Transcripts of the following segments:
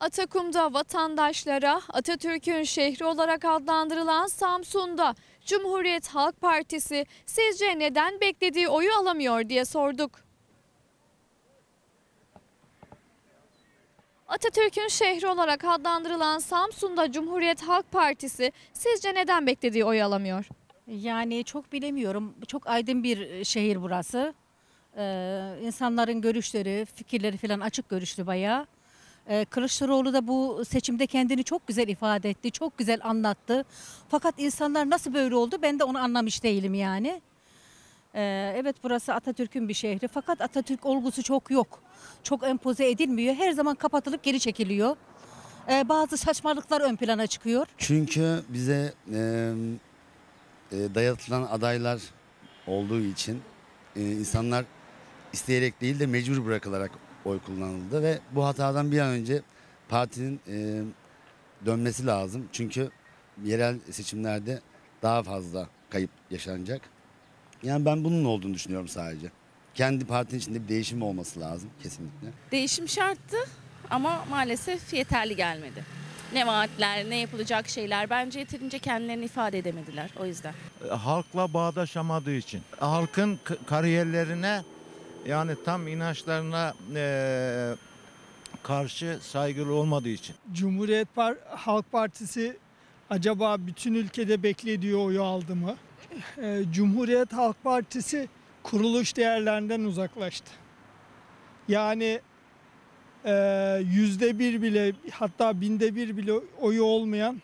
Atakum'da vatandaşlara Atatürk'ün şehri olarak adlandırılan Samsun'da Cumhuriyet Halk Partisi sizce neden beklediği oyu alamıyor diye sorduk. Atatürk'ün şehri olarak adlandırılan Samsun'da Cumhuriyet Halk Partisi sizce neden beklediği oyu alamıyor? Yani çok bilemiyorum. Çok aydın bir şehir burası. İnsanların görüşleri, fikirleri falan açık görüşlü bayağı. Kılıçdaroğlu da bu seçimde kendini çok güzel ifade etti, çok güzel anlattı. Fakat insanlar nasıl böyle oldu ben de onu anlamış değilim yani. Evet burası Atatürk'ün bir şehri fakat Atatürk olgusu çok yok. Çok empoze edilmiyor. Her zaman kapatılıp geri çekiliyor. Bazı saçmalıklar ön plana çıkıyor. Çünkü bize dayatılan adaylar olduğu için insanlar isteyerek değil de mecbur bırakılarak oy kullanıldı ve bu hatadan bir an önce partinin dönmesi lazım. Çünkü yerel seçimlerde daha fazla kayıp yaşanacak. Yani ben bunun olduğunu düşünüyorum sadece. Kendi partinin içinde bir değişim olması lazım kesinlikle. Değişim şarttı ama maalesef yeterli gelmedi. Ne vaatler, ne yapılacak şeyler bence yeterince kendilerini ifade edemediler o yüzden. Halkla bağdaşamadığı için. Halkın kariyerlerine yani tam inançlarına karşı saygılı olmadığı için. Halk Partisi acaba bütün ülkede beklediği oyu aldı mı? Cumhuriyet Halk Partisi kuruluş değerlerinden uzaklaştı. Yani %1 bile hatta binde bir bile oyu olmayan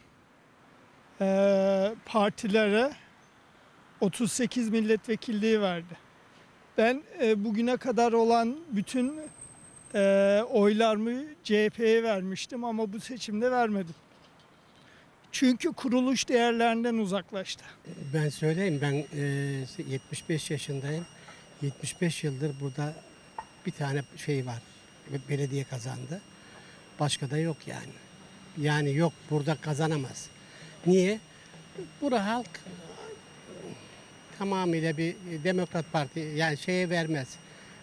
partilere 38 milletvekilliği verdi. Ben bugüne kadar olan bütün oylarımı CHP'ye vermiştim ama bu seçimde vermedim. Çünkü kuruluş değerlerinden uzaklaştı. Ben söyleyeyim, ben 75 yaşındayım. 75 yıldır burada bir tane şey var. Belediye kazandı. Başka da yok yani. Yani yok, burada kazanamaz. Niye? Burada halk tamamıyla bir Demokrat Parti yani şeye vermez.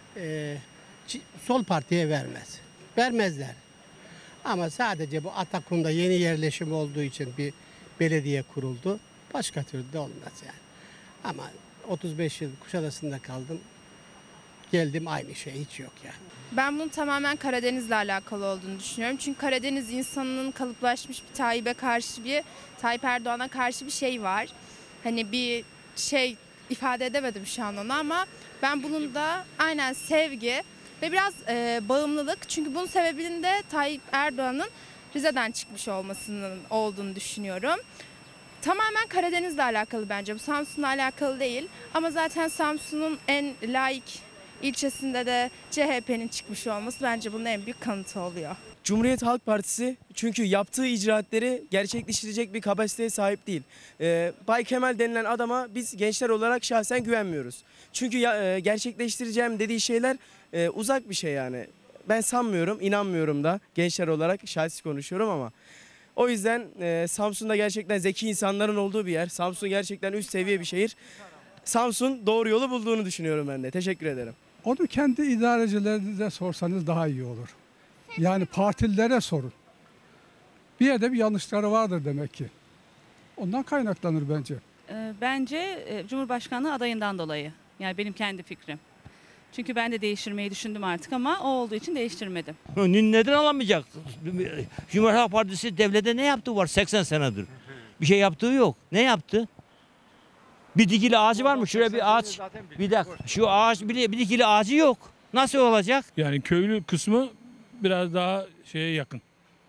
Sol partiye vermez. Vermezler. Ama sadece bu Atakum'da yeni yerleşim olduğu için bir belediye kuruldu. Başka türlü de olmaz yani. Ama 35 yıl Kuşadası'nda kaldım. Geldim aynı şey hiç yok yani. Ben bunun tamamen Karadeniz'le alakalı olduğunu düşünüyorum. Çünkü Karadeniz insanının kalıplaşmış bir Tayyip Erdoğan'a karşı bir şey var. Hani bir şey ifade edemedim şu an onu ama ben bunun da aynen sevgi ve biraz bağımlılık. Çünkü bunun sebebinin de Tayyip Erdoğan'ın Rize'den çıkmış olmasının olduğunu düşünüyorum. Tamamen Karadeniz'le alakalı bence. Bu Samsun'la alakalı değil. Ama zaten Samsun'un en laik ilçesinde de CHP'nin çıkmış olması bence bunun en büyük kanıtı oluyor. Cumhuriyet Halk Partisi çünkü yaptığı icraatleri gerçekleştirecek bir kapasiteye sahip değil. Bay Kemal denilen adama biz gençler olarak şahsen güvenmiyoruz. Çünkü gerçekleştireceğim dediği şeyler uzak bir şey yani. Ben sanmıyorum, inanmıyorum da gençler olarak şahsi konuşuyorum ama. O yüzden Samsun'da gerçekten zeki insanların olduğu bir yer. Samsun gerçekten üst seviye bir şehir. Samsun doğru yolu bulduğunu düşünüyorum ben de. Teşekkür ederim. Onu kendi idarecilerinize sorsanız daha iyi olur. Yani partililere sorun. Bir yerde bir yanlışları vardır demek ki. Ondan kaynaklanır bence. Bence Cumhurbaşkanlığı adayından dolayı. Yani benim kendi fikrim. Çünkü ben de değiştirmeyi düşündüm artık ama o olduğu için değiştirmedim. Neden alamayacak? Cumhuriyet Halk Partisi devlete ne yaptığı var 80 senedir. Bir şey yaptığı yok. Ne yaptı? Bir dikili ağacı var mı? Şuraya bir ağaç. Bir dakika. Şu ağaç bir dikili ağacı yok. Nasıl olacak? Yani köylü kısmı biraz daha şeye yakın.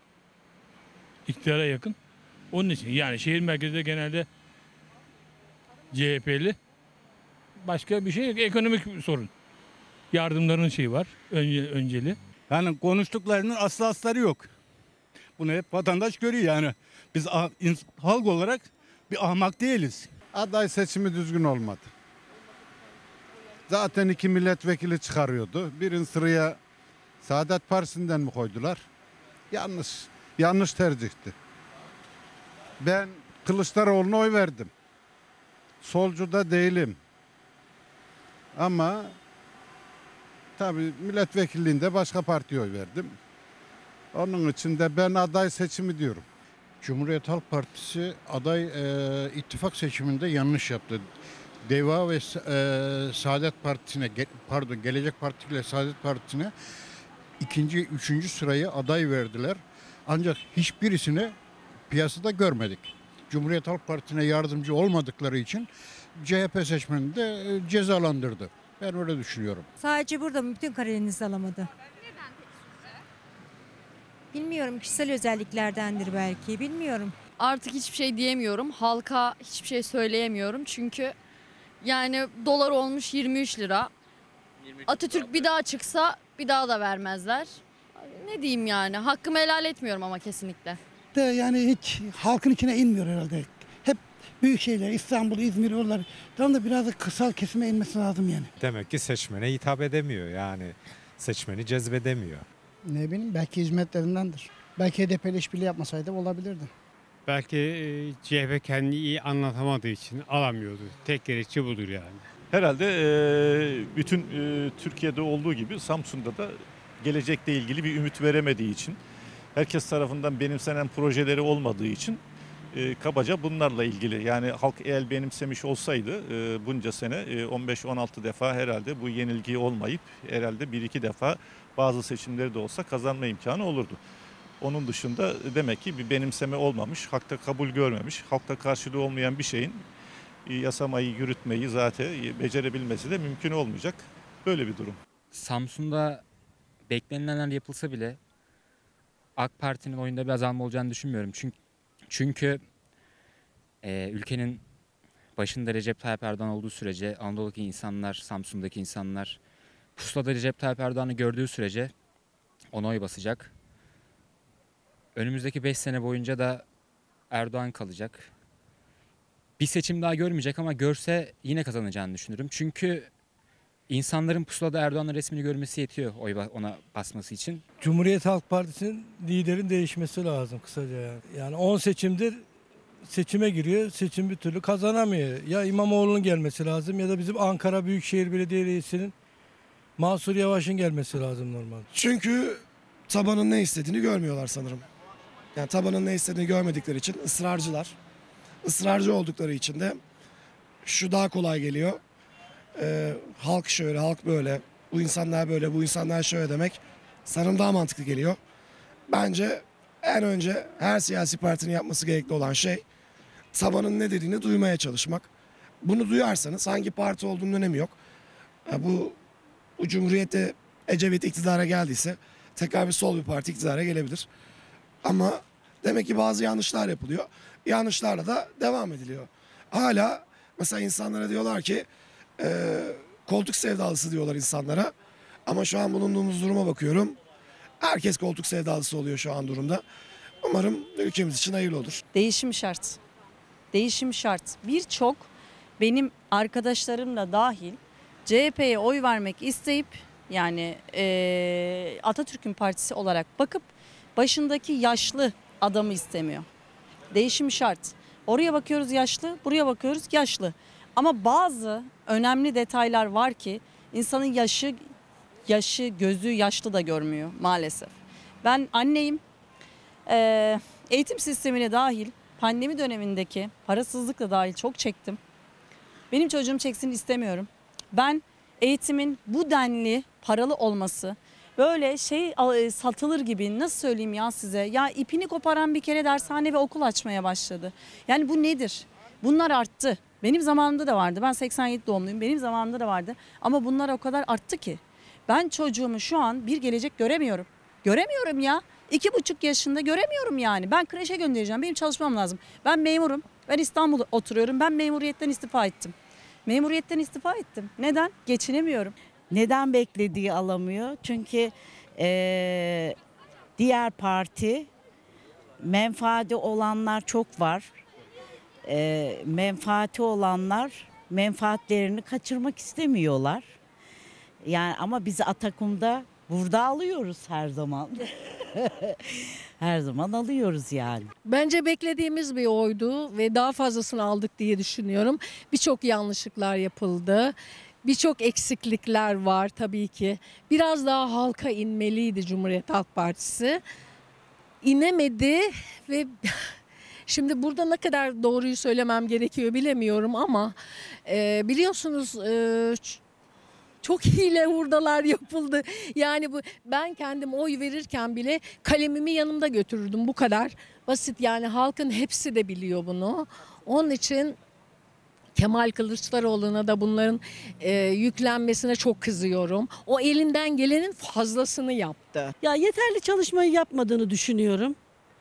İktidara yakın. Onun için yani şehir merkezinde genelde CHP'li. Başka bir şey yok. Ekonomik sorun. Yardımların şeyi var. Önceli. Yani konuştuklarının aslı astarı yok. Bunu hep vatandaş görüyor yani. Biz halk olarak bir ahmak değiliz. Aday seçimi düzgün olmadı. Zaten 2 milletvekili çıkarıyordu. Birini sıraya Saadet Partisi'nden mi koydular? Yanlış tercihti. Ben Kılıçdaroğlu'na oy verdim. Solcu da değilim. Ama tabii milletvekilliğinde başka partiye oy verdim. Onun için de ben aday seçimi diyorum. Cumhuriyet Halk Partisi aday ittifak seçiminde yanlış yaptı. DEVA ve Saadet Partisi'ne, Gelecek Partisi ile Saadet Partisi'ne ikinci, üçüncü sırayı aday verdiler. Ancak hiçbirisini piyasada görmedik. Cumhuriyet Halk Partisi'ne yardımcı olmadıkları için CHP seçmenini de cezalandırdı. Ben öyle düşünüyorum. Sadece burada mı? Bütün Karadeniz'de alamadı. Bilmiyorum, kişisel özelliklerdendir belki, bilmiyorum. Artık hiçbir şey diyemiyorum. Halka hiçbir şey söyleyemiyorum. Çünkü yani dolar olmuş 23 lira. Atatürk bir daha çıksa bir daha da vermezler. Ne diyeyim yani? Hakkımı helal etmiyorum ama kesinlikle. Yani hiç halkın içine inmiyor herhalde. Hep büyük şeyler, İstanbul, İzmir, oralar. Tam da biraz da kırsal kesime inmesi lazım yani. Demek ki seçmene hitap edemiyor yani. Seçmeni cezbedemiyor. Ne bileyim, belki hizmetlerindendir. Belki HDP'li işbirliği yapmasaydı olabilirdi. Belki CHP kendini iyi anlatamadığı için alamıyordu. Tek gerekçe budur yani. Herhalde bütün Türkiye'de olduğu gibi Samsun'da da gelecekle ilgili bir ümit veremediği için, herkes tarafından benimsenen projeleri olmadığı için kabaca bunlarla ilgili. Yani halk eğer benimsemiş olsaydı bunca sene 15-16 defa herhalde bu yenilgiyi olmayıp herhalde 1-2 defa bazı seçimleri de olsa kazanma imkanı olurdu. Onun dışında demek ki bir benimseme olmamış, halkta kabul görmemiş, halkta karşılığı olmayan bir şeyin yasamayı, yürütmeyi zaten becerebilmesi de mümkün olmayacak. Böyle bir durum. Samsun'da beklenilenler yapılsa bile AK Parti'nin oyunda bir azalma olacağını düşünmüyorum. Çünkü ülkenin başında Recep Tayyip Erdoğan olduğu sürece Anadolu'daki insanlar, Samsun'daki insanlar pusulada Recep Tayyip Erdoğan'ı gördüğü sürece ona oy basacak. Önümüzdeki 5 sene boyunca da Erdoğan kalacak. Bir seçim daha görmeyecek ama görse yine kazanacağını düşünürüm. Çünkü insanların pusulada Erdoğan'ın resmini görmesi yetiyor ona basması için. Cumhuriyet Halk Partisi'nin liderin değişmesi lazım kısaca yani. Yani 10 seçimdir seçime giriyor, seçim bir türlü kazanamıyor. Ya İmamoğlu'nun gelmesi lazım ya da bizim Ankara Büyükşehir Belediye Reisi'nin Mansur Yavaş'ın gelmesi lazım normal. Çünkü tabanın ne istediğini görmüyorlar sanırım. Yani tabanın ne istediğini görmedikleri için ısrarcılar. Israrcı oldukları için de şu daha kolay geliyor. Halk şöyle, halk böyle, bu insanlar böyle, bu insanlar şöyle demek sanırım daha mantıklı geliyor. Bence en önce her siyasi partinin yapması gerekli olan şey tabanın ne dediğini duymaya çalışmak. Bunu duyarsanız hangi parti olduğunun önemi yok. Bu Cumhuriyet'te Ecevit iktidara geldiyse tekrar bir sol bir parti iktidara gelebilir. Ama demek ki bazı yanlışlar yapılıyor. Yanlışlarla da devam ediliyor. Hala mesela insanlara diyorlar ki koltuk sevdalısı diyorlar insanlara. Ama şu an bulunduğumuz duruma bakıyorum. Herkes koltuk sevdalısı oluyor şu an durumda. Umarım ülkemiz için hayırlı olur. Değişim şart. Değişim şart. Birçok benim arkadaşlarımla dahil CHP'ye oy vermek isteyip yani Atatürk'ün partisi olarak bakıp başındaki yaşlı adamı istemiyor. Değişim şart. Oraya bakıyoruz yaşlı, buraya bakıyoruz yaşlı. Ama bazı önemli detaylar var ki insanın yaşı, gözü yaşlı da görmüyor maalesef. Ben anneyim. Eğitim sistemine dahil pandemi dönemindeki parasızlıkla dahil çok çektim. Benim çocuğum çeksin istemiyorum. Ben eğitimin bu denli paralı olması, böyle satılır gibi, nasıl söyleyeyim ya size? Ya ipini koparan bir kere dershane ve okul açmaya başladı. Yani bu nedir? Bunlar arttı. Benim zamanımda da vardı. Ben 87 doğumluyum. Benim zamanımda da vardı. Ama bunlar o kadar arttı ki. Ben çocuğumu şu an bir gelecek göremiyorum. Göremiyorum ya. 2,5 yaşında göremiyorum yani. Ben kreşe göndereceğim. Benim çalışmam lazım. Ben memurum. Ben İstanbul'da oturuyorum. Ben memuriyetten istifa ettim. Memuriyetten istifa ettim. Neden? Geçinemiyorum. Neden beklediği alamıyor? Çünkü diğer parti menfaati olanlar çok var. Menfaati olanlar menfaatlerini kaçırmak istemiyorlar. Yani ama biz Atakum'da burada alıyoruz her zaman. Her zaman alıyoruz yani. Bence beklediğimiz bir oydu ve daha fazlasını aldık diye düşünüyorum. Birçok yanlışlıklar yapıldı. Birçok eksiklikler var tabii ki. Biraz daha halka inmeliydi Cumhuriyet Halk Partisi. inemedi ve şimdi burada ne kadar doğruyu söylemem gerekiyor bilemiyorum ama biliyorsunuz çok hile hurdalar yapıldı. Yani ben kendim oy verirken bile kalemimi yanımda götürürdüm, bu kadar basit. Yani halkın hepsi de biliyor bunu. Onun için Kemal Kılıçdaroğlu'na da bunların yüklenmesine çok kızıyorum. O elinden gelenin fazlasını yaptı. Ya yeterli çalışmayı yapmadığını düşünüyorum.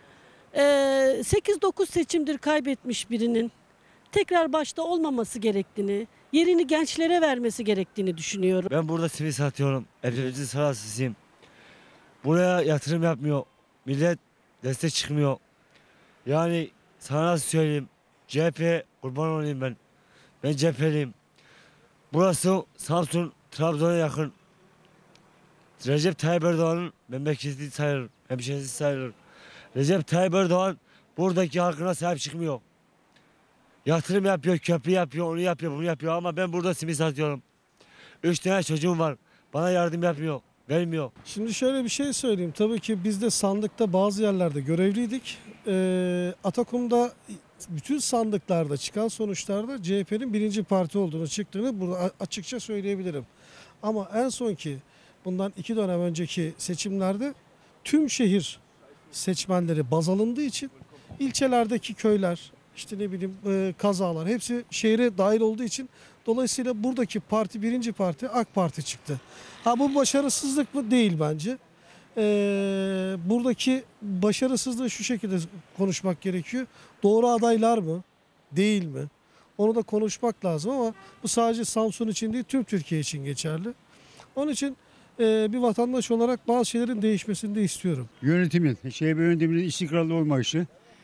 8-9 seçimdir kaybetmiş birinin tekrar başta olmaması gerektiğini, yerini gençlere vermesi gerektiğini düşünüyorum. Ben burada simit satıyorum. Evlerimizin sırasıyım. Buraya yatırım yapmıyor. Millet destek çıkmıyor. Yani sana nasıl söyleyeyim? CHP kurban olayım ben. Ben CHP'liyim. Burası Samsun, Trabzon'a yakın. Recep Tayyip Erdoğan'ın memleketi sayılır. Hemşerisi sayılır. Recep Tayyip Erdoğan buradaki halkına sahip çıkmıyor. Yatırım yapıyor, köprü yapıyor, onu yapıyor, bunu yapıyor ama ben burada simit satıyorum. 3 tane çocuğum var. Bana yardım yapmıyor, vermiyor. Şimdi şöyle bir şey söyleyeyim. Tabii ki biz de sandıkta bazı yerlerde görevliydik. Atakum'da bütün sandıklarda çıkan sonuçlarda CHP'nin birinci parti olduğunu çıktığını burada açıkça söyleyebilirim. Ama en sonki bundan 2 dönem önceki seçimlerde tüm şehir seçmenleri baz alındığı için ilçelerdeki köyler, işte ne bileyim kazalar hepsi şehre dahil olduğu için dolayısıyla buradaki parti birinci parti AK Parti çıktı. Ha bu başarısızlık mı? Değil bence. Buradaki başarısızlığı şu şekilde konuşmak gerekiyor. Doğru adaylar mı? Değil mi? Onu da konuşmak lazım ama bu sadece Samsun için değil tüm Türkiye için geçerli. Onun için bir vatandaş olarak bazı şeylerin değişmesini de istiyorum. Yönetimin, yönetiminin istikrarlı olmayışı,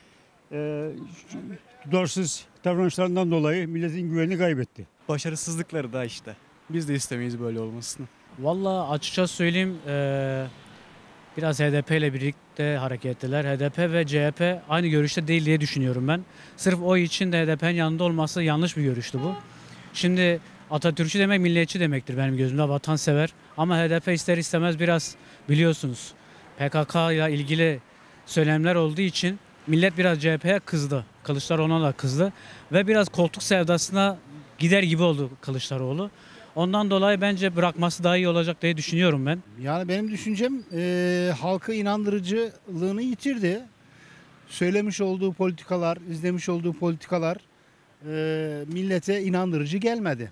tutarsız davranışlarından dolayı milletin güvenini kaybetti. Başarısızlıkları da işte. Biz de istemeyiz böyle olmasını. Vallahi açıkça söyleyeyim biraz HDP ile birlikte hareket ettiler. HDP ve CHP aynı görüşte değil diye düşünüyorum ben. Sırf oy için de HDP'nin yanında olması yanlış bir görüştü bu. Şimdi Atatürkçü demek milliyetçi demektir benim gözümde, vatansever. Ama HDP ister istemez biraz biliyorsunuz PKK ile ilgili söylemler olduğu için millet biraz CHP'ye kızdı. Kılıçdaroğlu'na da kızdı. Ve biraz koltuk sevdasına gider gibi oldu Kılıçdaroğlu. Ondan dolayı bence bırakması daha iyi olacak diye düşünüyorum ben. Yani benim düşüncem halkı inandırıcılığını yitirdi. Söylemiş olduğu politikalar, izlemiş olduğu politikalar millete inandırıcı gelmedi.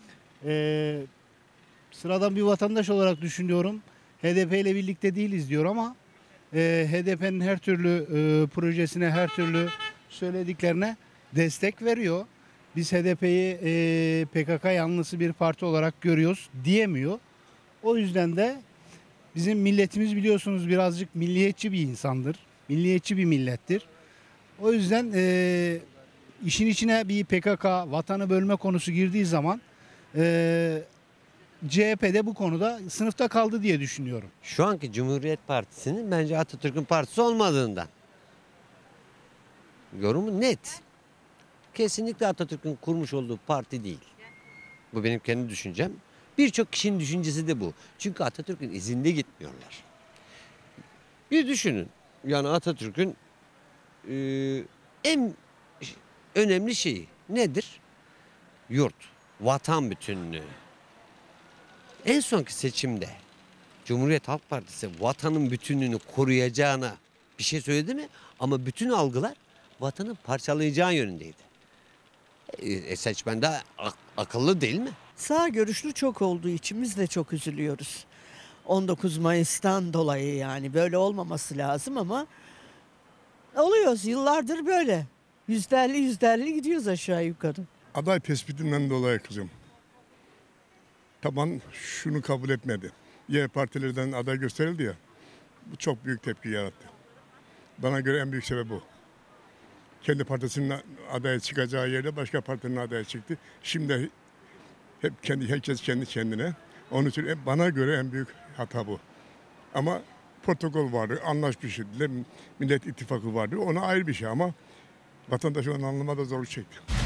Sıradan bir vatandaş olarak düşünüyorum. HDP ile birlikte değiliz diyor ama HDP'nin her türlü projesine, her türlü söylediklerine destek veriyor. Biz HDP'yi PKK yanlısı bir parti olarak görüyoruz diyemiyor. O yüzden de bizim milletimiz biliyorsunuz birazcık milliyetçi bir insandır. Milliyetçi bir millettir. O yüzden işin içine bir PKK, vatanı bölme konusu girdiği zaman CHP'de bu konuda sınıfta kaldı diye düşünüyorum. Şu anki Cumhuriyet Partisi'nin bence Atatürk'ün partisi olmadığından. Yorumu net. Kesinlikle Atatürk'ün kurmuş olduğu parti değil. Bu benim kendi düşüncem. Birçok kişinin düşüncesi de bu. Çünkü Atatürk'ün izinde gitmiyorlar. Bir düşünün. Yani Atatürk'ün en önemli şeyi nedir? Yurt, vatan bütünlüğü. En sonki seçimde Cumhuriyet Halk Partisi vatanın bütünlüğünü koruyacağına bir şey söyledi mi? Ama bütün algılar vatanı parçalayacağı yönündeydi. Seçmen de akıllı değil mi? Sağ görüşlü çok olduğu için biz de çok üzülüyoruz. 19 Mayıs'tan dolayı yani böyle olmaması lazım ama oluyoruz yıllardır böyle. %50 gidiyoruz aşağı yukarı. Aday tespitinden dolayı kızım. Taban şunu kabul etmedi. Diğer partilerden aday gösterildi ya. Bu çok büyük tepki yarattı. Bana göre en büyük sebep bu. Kendi partisinin adaya çıkacağı yerde başka partinin adaya çıktı. Şimdi herkes kendi kendine. Onun için bana göre en büyük hata bu. Ama protokol vardı, anlaşmıştı. Millet İttifakı vardı. Ona ayrı bir şey ama vatandaş onu anlamada zorluk çekti.